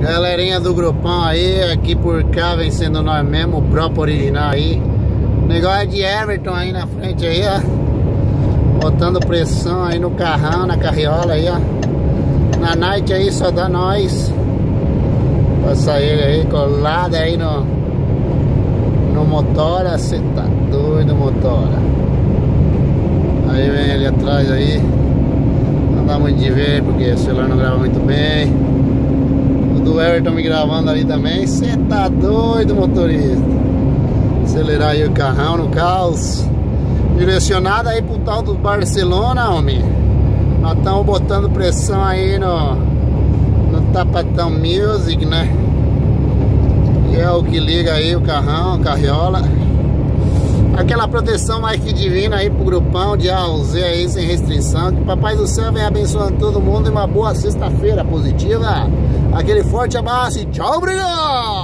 Galerinha do grupão aí, aqui por cá vencendo nós mesmo, o próprio original aí. Negócio de Everton aí na frente aí, ó. Botando pressão aí no carrão, na carriola aí, ó. Na night aí só dá nós. Passa ele aí, colado aí no motora. Cê tá doido, motora. Aí vem ele atrás aí. Não dá muito de ver porque o celular não grava muito bem. O do Everton me gravando ali também. Cê tá doido, motorista. Acelerar aí o carrão no caos. Direcionado aí pro tal do Barcelona, homem. Nós estamos botando pressão aí no Tapatão Music, né? Que é o que liga aí o carrão, a carriola. Aquela proteção mais que divina aí pro grupão de A ao Z aí, sem restrição. Que o Papai do Céu venha abençoando todo mundo e uma boa sexta-feira positiva. Aquele forte abraço e tchau, obrigado!